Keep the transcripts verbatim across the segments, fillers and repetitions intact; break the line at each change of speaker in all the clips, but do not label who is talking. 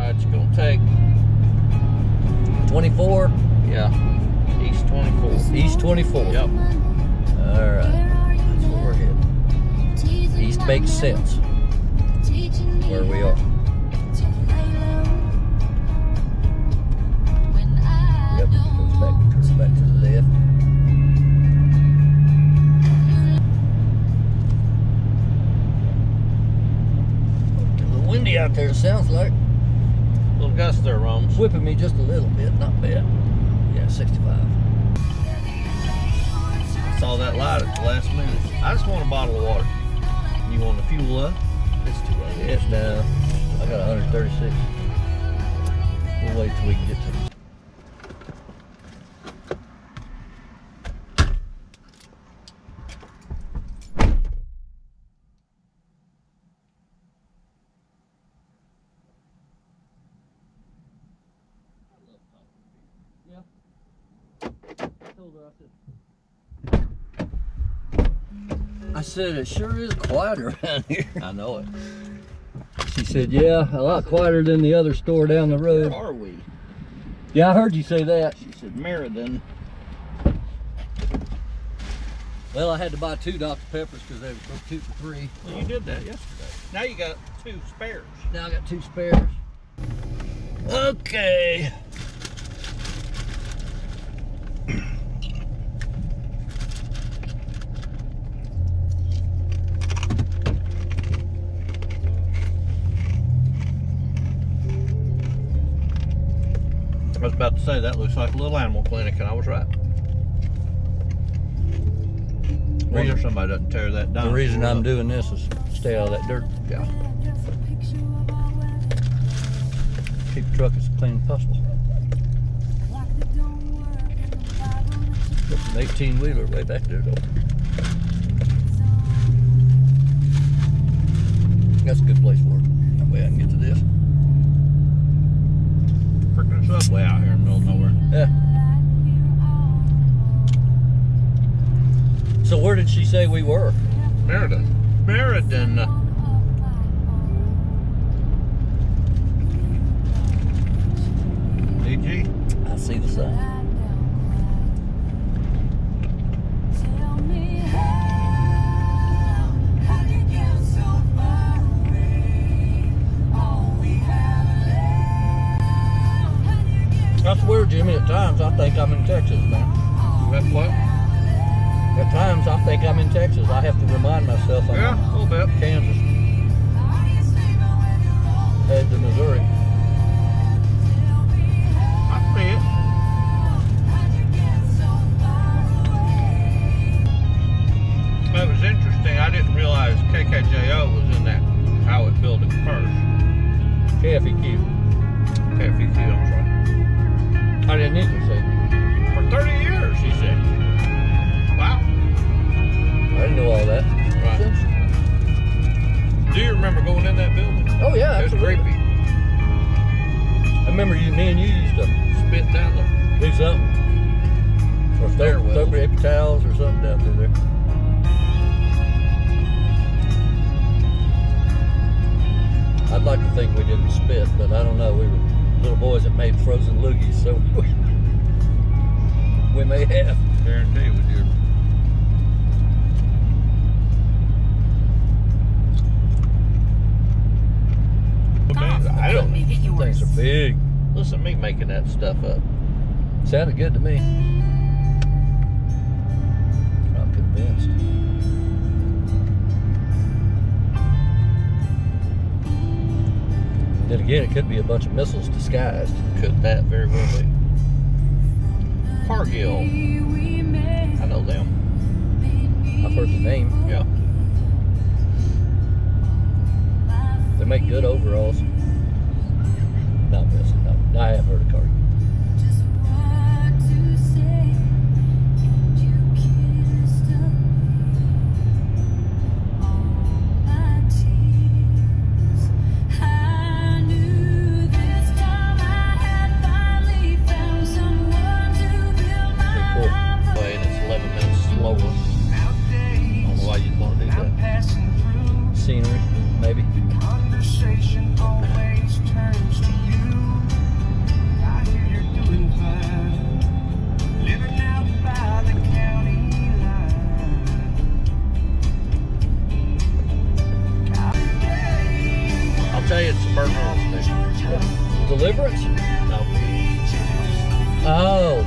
That's gonna take
twenty-four?
Yeah. East twenty-four.
East twenty-four.
Yep.
Alright. That's where we're headed. East makes sense. Where we are. Yep, goes back, turns back to the left. A little windy out there, it sounds like.
Little gust there, Rome's.
Whipping me just a little bit, not bad. Yeah, sixty-five.
I saw that light at the last minute. I just want a bottle of water. You want the fuel up?
It's too late. It's down. I got one thirty-six. We'll wait till we can get to the I said, it sure is quieter around here.
I know it.
She said, yeah, a lot quieter than the other store down the road.
Where are we?
Yeah, I heard you say that.
She said Meriden.
Well, I had to buy two Doctor Peppers because they were two for three.
Well, you did that yesterday. Now you got two spares.
Now I got two spares. Okay.
I was about to say that looks like a little animal clinic, and I was right. Make sure somebody doesn't tear that down.
The reason I'm doing this is stay out of that dirt.
Yeah.
Keep the truck as clean as possible. There's an eighteen wheeler way back there though. That's a good place for it. That way I can get to this.
Freaking subway out here in the middle of nowhere.
Yeah. So where did she say we were?
Meriden. Meriden. D G?
I see the sign. I swear, Jimmy, at times I think I'm in Texas, man.
That's what?
At times I think I'm in Texas. I have to remind myself I'm
Yeah, a little bit.
in Kansas. Head to Missouri.
I see it. It was interesting. I didn't realize K K J O was in that Howard building first.
K F E Q.
K F E Q, I'm sorry.
I didn't either say.
For thirty years, he said. Wow.
I didn't know all that.
Right. Do you remember going in that building?
Oh yeah,
It was
absolutely.
creepy.
I remember you, me and you used to
Spit down there.
do something. Or throw,
Stairwells.
throw paper towels or something down through there. I'd like to think we didn't spit, but I don't know. We were little boys that made frozen loogies, so we may have.
Guarantee we did. I don't.
Things are big.
Listen to me making that stuff up.
Sounded good to me. I'm convinced. Then again, it could be a bunch of missiles disguised.
Could that very well be? Cargill. I know them.
I've heard the name.
Yeah.
They make good overalls. Not missing. No, I have heard of Cargill.
Scenery, maybe. Conversation always turns to you.
it's a burn on thing.
Deliverance?
No.
Oh.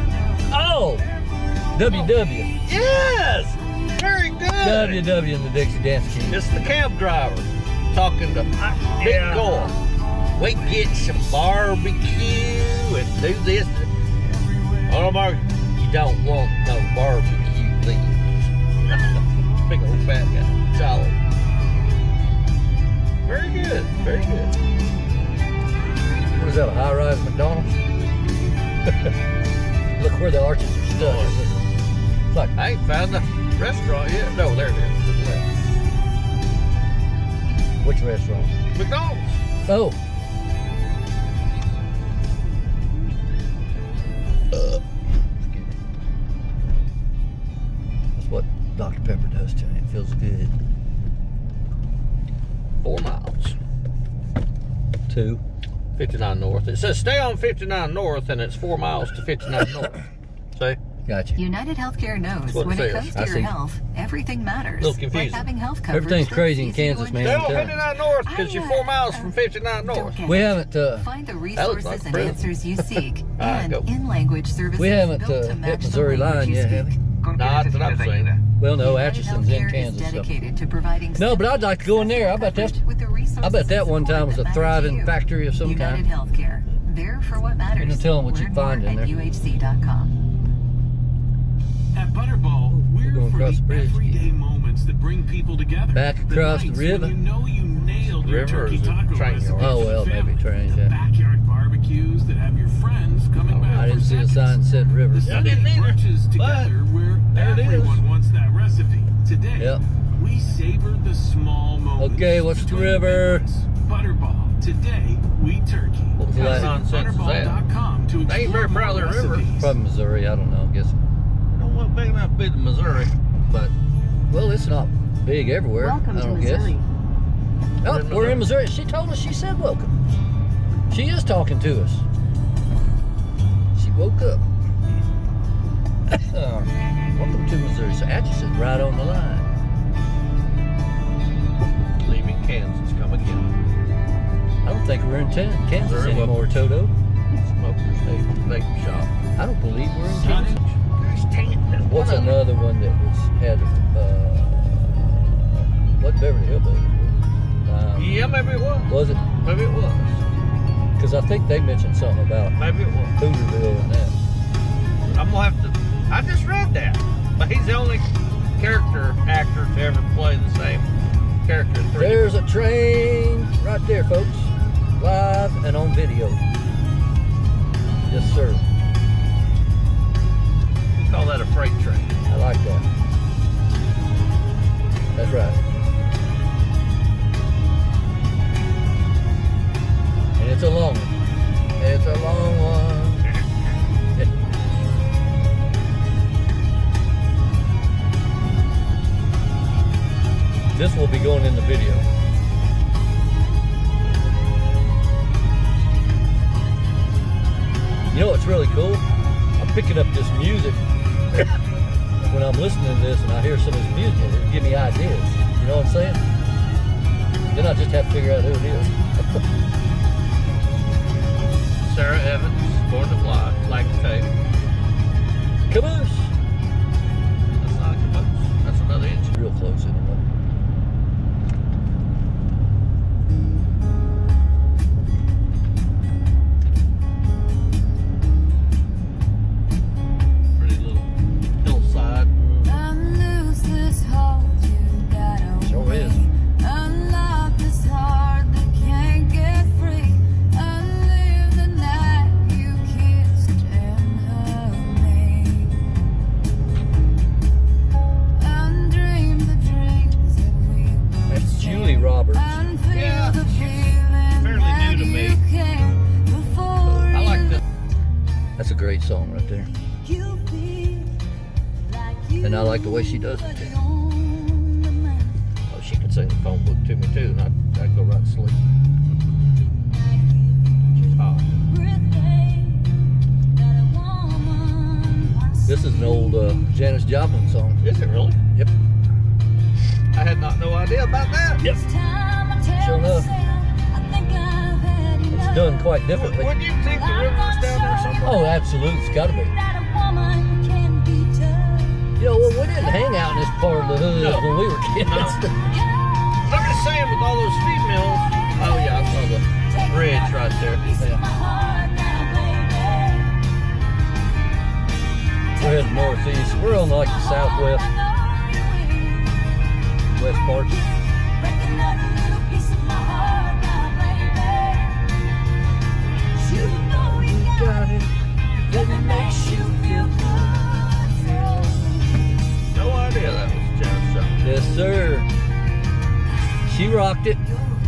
Oh! W W.
Yes! Very good.
W W in the Dixie Dance King.
It's the cab driver talking to Big
Yeah.
Gore. We get some barbecue and do this. Oh, Mark, you don't want no barbecue then. Big old fat guy. Solid. Very good. Very good.
What is that, a high-rise McDonald's? Look where the arches are stuck. It's like,
I ain't found the restaurant yet. No, there it is. To the left.
which restaurant?
McDonald's.
Oh. Uh, That's what Doctor Pepper does to me. It feels good.
Four miles.
Two.
fifty-nine North. It says stay on fifty-nine North, and it's four miles to fifty-nine North. See?
Gotcha.
United Healthcare knows
what
when
it
it
says.
comes to
I
your
see.
health, everything matters.
Little confusing.
Like having health coverage.
Everything's
that's
crazy in
easy to
Kansas, man.
Stay
I'm
on
telling you.
fifty-nine North because
I,
you're
uh,
four miles
uh,
from fifty-nine
don't
North.
get
We
it.
haven't, uh,
Find the
looks
resources
like
and
prison.
answers you seek,
All right,
and
go.
in-language services
we haven't
built
uh,
to
hit
match the
Missouri
language
line
you
yet,
speak.
have we?
Not that I've seen.
Well, no,
United
Atchison's in
Healthcare
Kansas.
is
So.
dedicated to providing
No, but I'd like to go in there. I bet that's,
with the resources
I bet that
and
one
support
time was
that
a
matter to
thriving
you.
factory of some
United
kind.
Healthcare, there for what matters.
You can tell 'em what you
Learn
find
more
in
at
there.
U H C dot com.
At Butterball, we're,
going
for
across
the
the bridge.
everyday moments that bring people together.
Back across the
nights
river.
when you know you nailed your
River or
turkey
is it
taco
train
recipe
yard?
for
Oh,
the
well, maybe
family.
train,
The
yeah.
backyard barbecues that have your friends coming
Oh,
back
I didn't
for
see a
seconds.
sign that said river.
The
I didn't
Sunday
either,
brunches together where
there it is.
everyone wants that recipe. Today,
Yep.
we savor the small moments.
Okay, what's the
between
river?
big ones. Butterball. Today, we turkey.
What was the last-
Visit
nonsense is that?
butterball dot com to
They ain't very
explore
proud of
more
their river.
recipes.
Probably Missouri. I don't know. I guess.
I don't want big enough to be the Missouri, but
Well, it's not big everywhere.
Welcome
I
to
don't
Missouri.
guess. Oh,
We're in
we're in Missouri. She told us. She said welcome. She is talking to us. She woke up. Uh, welcome to Missouri. So Atchison's right on the line.
leaving Kansas, come again.
I don't think we're in ten, Kansas
Missouri,
anymore, Toto.
Smokers, vape, vape shop.
I don't believe we're in Kansas.
Gosh, dang it. There's
What's
one of them.
another one that was had uh what Beverly Hillbillies? Um,
Yeah, maybe it was.
Was it?
Maybe it was.
Because I think they mentioned something about
Maybe it was.
Hooterville and that.
I'm gonna have to. I just read that, but he's the only character actor to ever play the same character in three.
There's a train right there, folks. Live and on video. Yes, sir.
We call that a freight train.
I like that. That's right. And it's a long one. It's a long one. This will be going in the video. You know what's really cool? I'm picking up this music when I'm listening to this and I hear some of this music, it'll give me ideas. You know what I'm saying? Then I just have to figure out who it is.
Sarah Evans, Born to Fly, like the tape.
Caboose!
That's not a caboose. That's another engine.
Real close anyway.
Pretty little hillside.
Sure is. That's Julie Roberts.
Yeah, she's fairly new to me. I like this.
That's a great song right there. And I like the way she does it too.
Oh, she could sing the phone book to me too, and I'd, I'd go right to sleep. She's hot.
This is an old uh, Janis Joplin song.
Is it really?
Yep.
I had not no idea about that.
Yep. Sure enough. done quite differently.
What do you think the river was down there somewhere?
Oh, absolutely, it's got to be. You know, well, we didn't hang out in this part of the hood
No.
when we were kids.
No. I'm just saying with all those females. Oh yeah, I saw the bridge right there.
Yeah. We're heading northeast. We're on like the southwest, west part. Got it. It makes you feel good.
No idea that was Janet Jackson.
Yes, sir. She rocked it.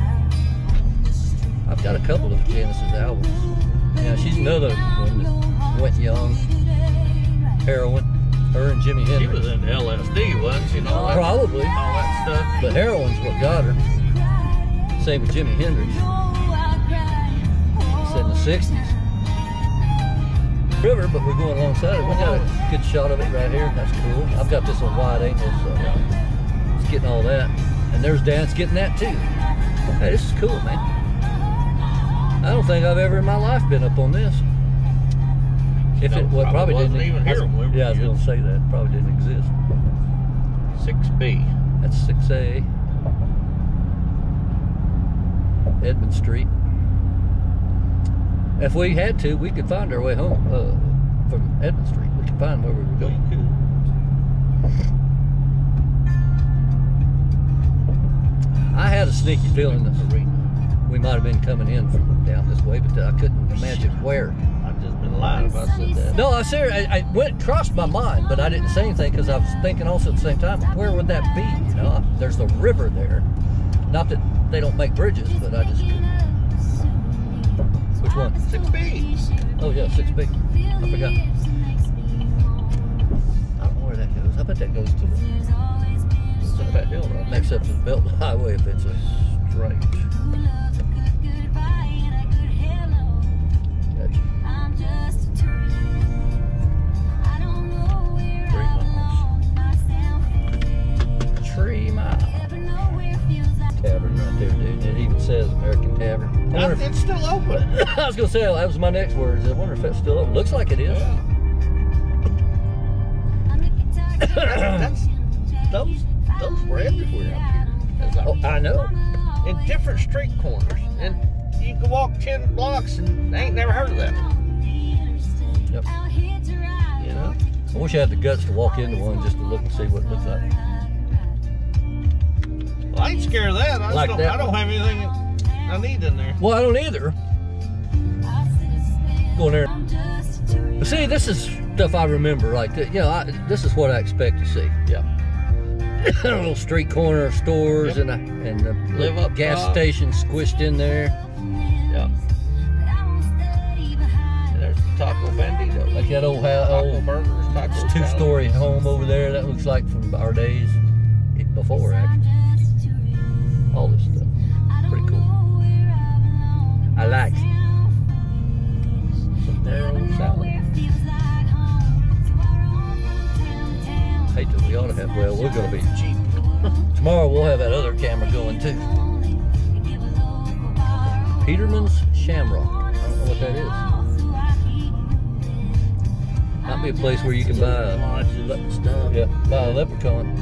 I've got a couple of Genesis albums. Yeah, she's another one that went young. Heroin. Her and Jimi
She
Hendrix.
was in L S D, wasn't she? And all that,
Probably.
all that stuff.
But heroin's what got her. Same with Jimi Hendrix. It's in the sixties. River, but we're going alongside it. We got a good shot of it right here. That's cool. I've got this on wide angle, so it's getting all that. And there's Dan's getting that too. Hey, this is cool, man. I don't think I've ever in my life been up on this. If
No,
it well,
probably
probably
wasn't
didn't
even
I was-
here when we were
Yeah, I was
kids.
gonna say that. Probably didn't exist.
six B.
That's six A. Edmond Street. If we had to, we could find our way home uh, from Edmond Street. We could find where we were going. I had a sneaky feeling that we might have been coming in from down this way, but I couldn't imagine where.
I've just been lying if I said that.
No, I ser- I, I went crossed my mind, but I didn't say anything because I was thinking also at the same time, where would that be? You know, there's the river there. Not that they don't make bridges, but I just couldn't. Which one?
six B.
Oh yeah, six B. I forgot. I don't know where that goes. I bet that goes to the
It's up that hill right
next up to the Beltway Highway if it's a straight. Gotcha. Three miles. Three miles. Tavern right there, dude. It even says American Tavern. I
now.
wonder if-
It's still open.
I was gonna say that was my next words. I wonder if it's still open. Looks like it is.
That's, those, those were everywhere up here. As I
Oh, I know.
in different street corners. And you can walk ten blocks and I ain't never heard of that.
Yep.
You know?
I wish I had the guts to walk into one just to look and see what it looks like.
Well, I ain't scared of that. I, just
Like
don't,
that
I don't
one.
have anything I need in there.
Well, I don't either. Go in there. But see, this is stuff I remember. Like, you know, I, this is what I expect to see.
Yeah.
Little street corner stores
Yep.
and a, and a
Live up
gas
top.
station squished in there.
Yeah. And there's the Taco Bandito.
Like that old house,
Taco
old
Burgers, Taco
two-story home over there. That looks like from our days before, actually. All this stuff. Pretty cool. I like it.
Some narrow salad.
Hate that we ought to have, well, we're going to be cheap. Tomorrow we'll have that other camera going too. Peterman's Shamrock. I don't know what that is. Might be a place where you can buy a,
Lodges, stuff.
yeah, buy a leprechaun.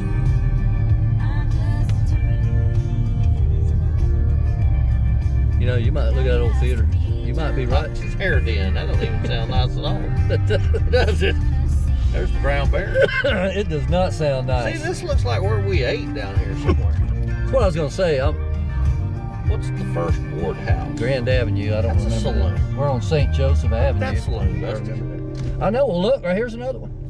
You know, you might look at that old theater. You might be right.
It's hair den. That don't even sound nice at all.
Does it?
There's the brown bear.
It does not sound nice.
See, this looks like where we ate down here somewhere.
That's what I was going to say. I'm
What's the first ward house?
Grand Avenue. I don't
That's a
remember.
saloon.
We're on Saint Joseph Avenue.
That's saloon.
I
That's,
remember that. I know. Well, look, right here's another one.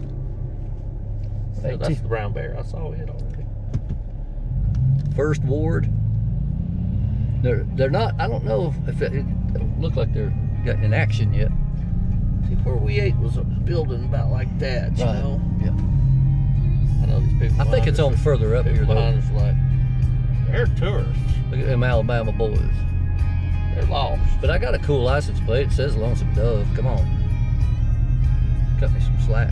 the, that's the brown bear. I saw it already.
First Ward. They're they're not. I don't know if it, it don't look like they're got in action yet.
See, where we ate was a building about like that, you
Right.
know?
Yeah.
I know these people
I think
behind
it's
us
on
are-
further up
people
here though.
behind us like, they're tourists.
Look at them Alabama boys.
They're lost.
But I got a cool license plate. It says Lonesome Dove. Come on. Cut me some slack.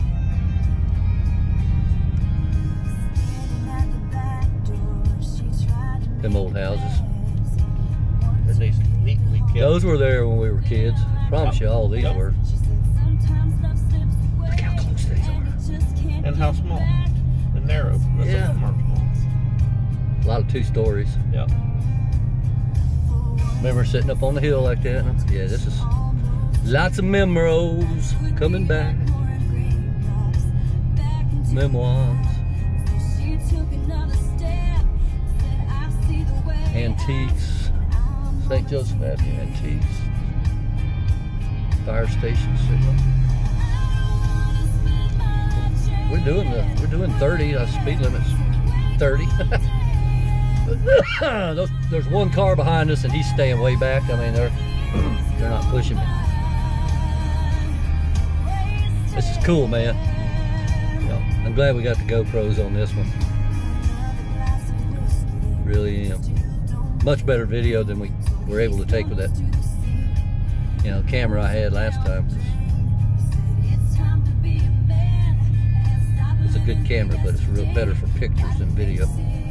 Them old houses.
There needs to neatly kept.
Those were there when we were kids. I promise
Yep.
you all these
Yep.
were. Look how close these are.
And how small and narrow. That's
Yeah.
a commercial.
A lot of two stories.
Yep.
Remember sitting up on the hill like that? Yeah, this is lots of memories coming back. Memoirs. Antiques. Saint Joseph Avenue Antiques. Fire station signal. We're doing the we're doing thirty. Uh, speed limit's thirty. Those, there's one car behind us and he's staying way back. I mean, they're they're not pushing me. This is cool, man. You know, I'm glad we got the GoPros on this one. Really am. Much better video than we were able to take with that, you know, camera I had last time. It's a good camera, but it's real better for pictures than video.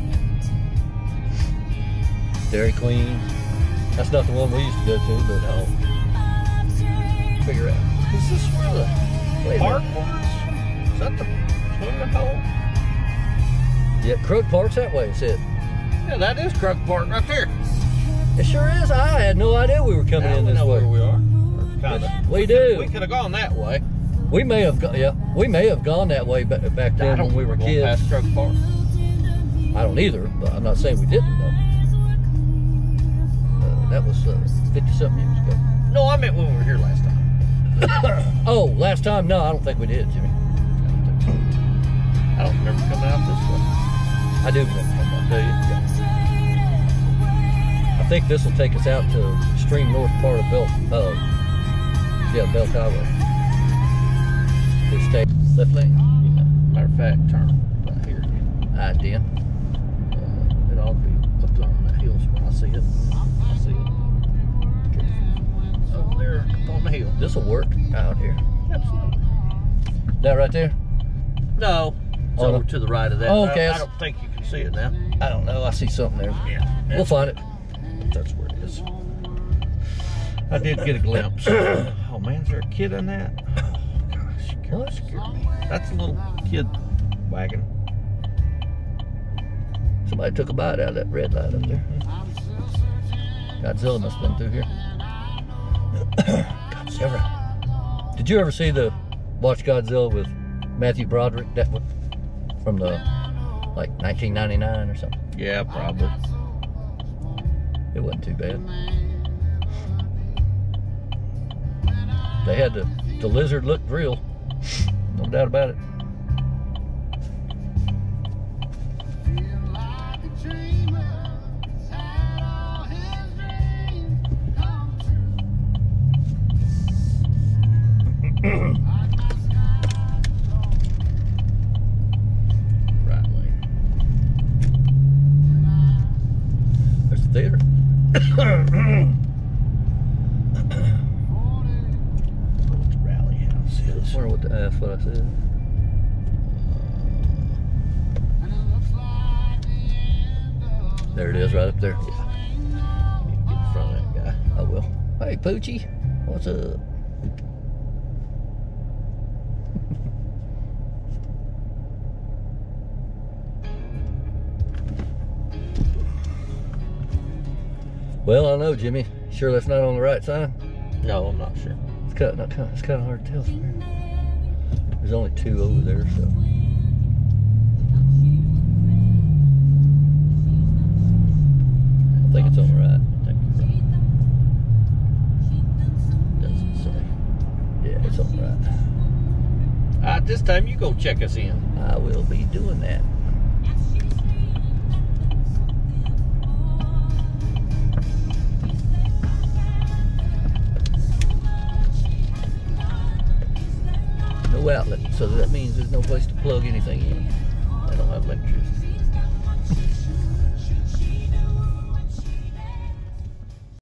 Dairy Queen. That's not the one we used to go to, but I'll figure out. Is this where the wait a
Park
minute.
was? Is that the swimming hole?
Yeah, Crook Park's that way, it said.
Yeah, that is Crook Park right there.
It sure is. I had no idea we were coming
Now
in
we
this
know
way.
where we are. Kind of.
We do.
We could have gone that way.
We may have, go yeah, we may have gone that way back, back
I
then
don't
when we were
remember going
kids.
past Crook Park.
I don't either, but I'm not saying we didn't though. Uh, that was uh, fifty something years ago.
No, I meant when we were here last time.
Oh, last time? No, I don't think we did, Jimmy.
I don't think so. I don't remember coming out this way.
I do remember coming out.
Do you? Yeah.
I think this will take us out to the extreme north part of Belt, uh, yeah, Belt Highway. To stay left lane.
Yeah. Matter of fact, turn right here.
I did.
Uh, it ought to be up there on that hill when I see it. I see it. Over there up on the hill.
This will work out here.
Absolutely.
That right there?
No. It's
Oh, no.
over to the right of that.
Oh, okay.
I, I don't think you can see it now.
I don't know. I see something there.
Yeah.
We'll find it.
That's where it is. I did get a glimpse. Oh man, is there a kid in that? Oh gosh, scared,
What?
scared me. That's a little kid wagon.
Somebody took a bite out of that red light up there. Godzilla must have been through here. Godzilla. Did you ever see the Watch Godzilla with Matthew Broderick? That one from the like nineteen ninety-nine or something.
Yeah, probably.
It wasn't too bad. They had the the lizard looked real, no doubt about it.
Right lane.
There's the theater.
Rally house
I
is.
wonder what the, that's what I said. There it is, right up there.
You need to get in front of that guy.
I will. Hey, Poochie, what's up? Well, I know, Jimmy. Sure, that's not on the right side.
No, I'm not sure.
It's kind of, it's kind of hard to tell from here. There's only two over there, so. I think it's on the right.
I think you're right. Doesn't say.
Yeah, it's on the right.
All right, this time you go check us in.
I will be doing that. No outlet, so that means there's no place to plug anything in.
They don't have electricity.